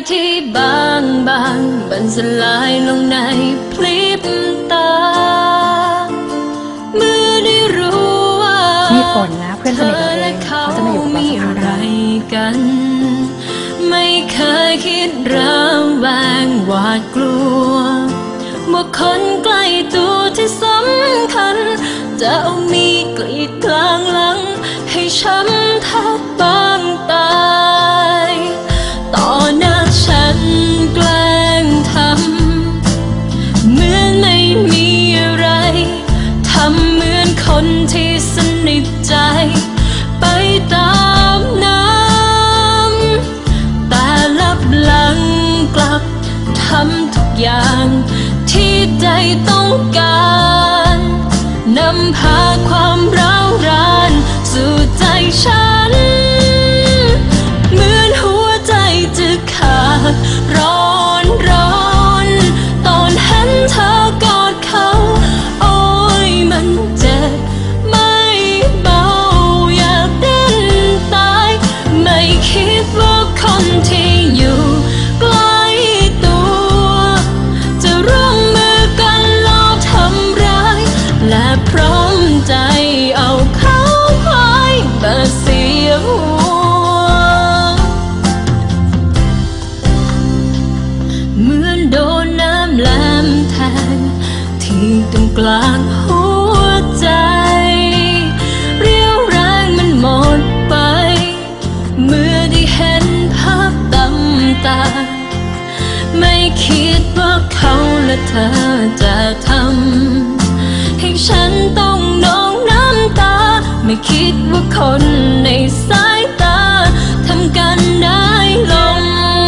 ที่บางมันสลายลงในพริบตาเมื่อได้รู้ว่านี่ฝนนะเพื่อนสนิทเราเองเขาจะมาอยู่กับเราสักพักกันไม่เคยคิดระแวงหวาดกลัวว่าคนใกล้ตัวที่สำคัญจะเอามีกรีดกลางหลังให้ช้ำแทบบางตายต่อหน้าฉันแกล้งทำเหมือนไม่มีอะไรทำเหมือนคนที่สนิทใจไปตามน้ำแต่ลับหลังกลับทำทุกอย่างที่ใจต้องการนำพาความร้าวรานสู่ใจฉันเหมือนหัวใจจะขาดร้อนตอนเห็นเธอกอดเขาโอ้ยมันเจ็บไม่เบาอยากดิ้นตายไม่คิดว่าคนที่อยู่ใกล้ตัวจะร่วมมือกันลอบทำร้ายและพร้อมใจเอาเขาไว้มาเสียหัวเหมือนโดนน้ำแหลมแทงที่ตรงกลางหัวใจเรี่ยวแรงมันหมดไปเมื่อได้เห็นภาพตำตาไม่คิดว่าเขาและเธอจะทำให้ฉันต้องนองน้ำตาไม่คิดว่าคนในสายตาทำกันได้ลง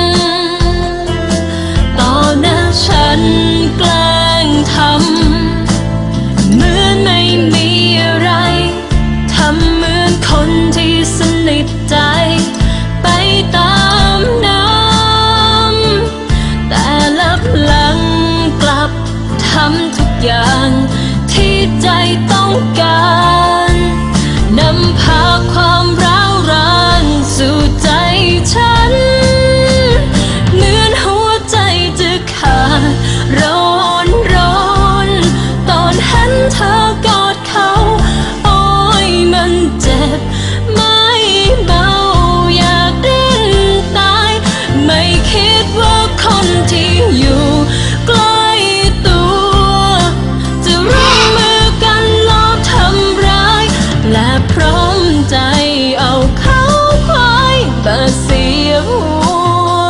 ต่อหน้าฉันแกล้งทำเหมือนไม่มีอะไรทำเหมือนคนที่สนิทใจไปตามน้ำแต่ลับหลังกลับทำทุกอย่างที่ใจต้องการนำพาความร้าวรานสู่ใจฉันเหมือนหัวใจจะขาดร้อนตอนเห็นเธอกอดเขาโอ้ยมันเจ็บไม่เบาอยากดิ้นตายไม่คิดว่าคนที่อยู่ใกล้ตัวจะร่วมมือกันลอบทำร้ายและพร้อมใจเอาเขาไว้มาเสียหัว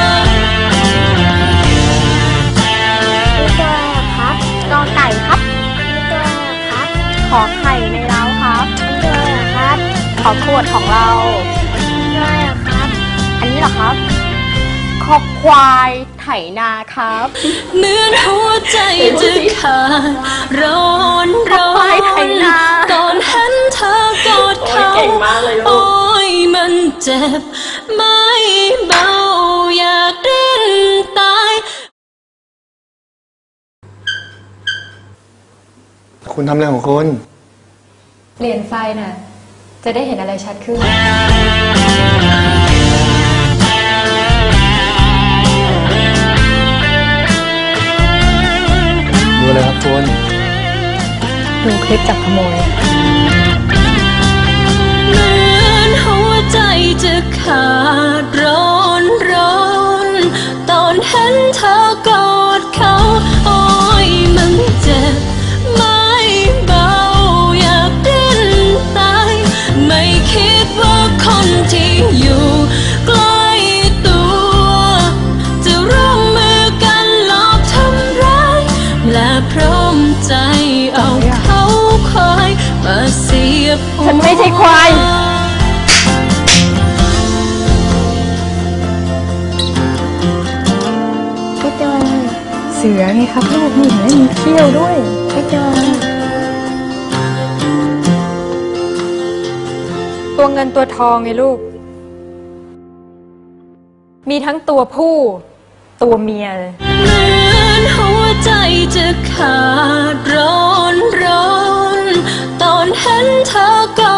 ตัวครับกอไก่ครับตัวครับขอไข่ในเล้าครับตัวครับขอขวดของเราตัวครับอันนี้เหรอครับขอควายไถนาครับเหมือนหัวใจจะขาดร้อนตอนเห็นเธอกอดเขาโอ้ยมันเจ็บไม่เบาอยากดิ้นตายคุณทำอะไรของคุณเปลี่ยนไฟน่ะจะได้เห็นอะไรชัดขึ้นดูอะไรครับคุณดูคลิปจับขโมยเหมือนหัวใจจะขาดร้อนตอนเห็นเธอกอดเขาโอ้ยมันเจ็บไม่เบาอยากดิ้นตายไม่คิดว่าคนที่อยู่ใกล้ตัวจะร่วมมือกันลอบทำร้ายและพร้อมใจเอาเขาควายมาเสียบหัวฉันไม่ใช่ควายพี่จอยเสือไงครับลูกนี่เห็นไหมมีเขี้ยวด้วยพี่จอยตัวเงินตัวทองไงลูกมีทั้งตัวผู้ตัวเมียเหมือนหัวใจจะขาดร้อนตอนเห็นเธอกอ